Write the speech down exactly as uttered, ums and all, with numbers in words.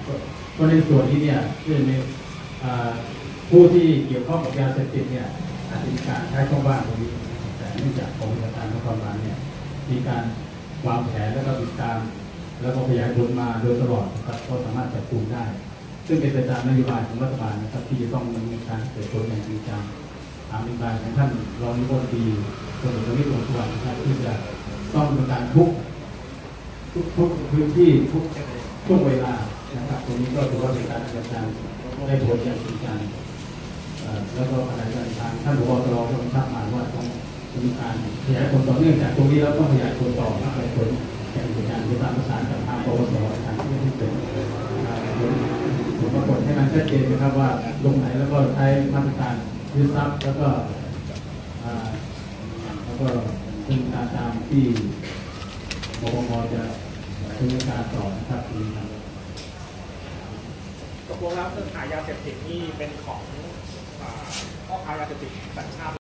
ก็ในส่วนนี้เนี่ยคือในผู้ที่เกี่ยวข้องกับยาเสพติดเนี่ยอาจจะมีการใช้ช่องว่างตรงนี้แต่เนื่องจากกองบัญชาการนครบาลเนี่ยมีการวางแผนแล้วก็ติดตามแล้วก็ขยายผลมาโดยตลอดนะครับก็สามารถจับกุมได้ซึ่งเป็นไปตามนโยบายของรัฐบาลนะครับที่จะต้องดำเนินการเกิดผลอย่างจริงจังตามนโยบายของท่านรองนายกรัฐมนตรีคนเอกประวิตรวงษ์สุวรรณนะครับที่จะต้องดำเนินการทุกทุกทุกพื้นที่ทุกช่วงเวลานะครับตรงนี้ก็ถือว่าเป็นการดำเนินการได้ผลอย่างจริงจังแล้วก็ขณะเดียวกันทางท่านผบ.ตร.ก็กำชับมาว่าต้องมีการขยายผลต่อเนื่องจากตรงนี้แล้วต้องขยายผลต่อขยายผลอย่างจริงจังในการประสานกับทางปปส.ทางที่ที่เป็นผลปรากฏให้มันชัดเจนนะครับว่าลงไหนแล้วก็ใช้มาตรการยึดทรัพย์แล้วก็แล้วก็ซึ่งการตามที่ปปง.จะดำเนินการต่อนะครับนี้ครับตกลงแล้วเครือข่ายยาเสพติดนี่เป็นของพ่อค้ายาเสพติดสัญชาติ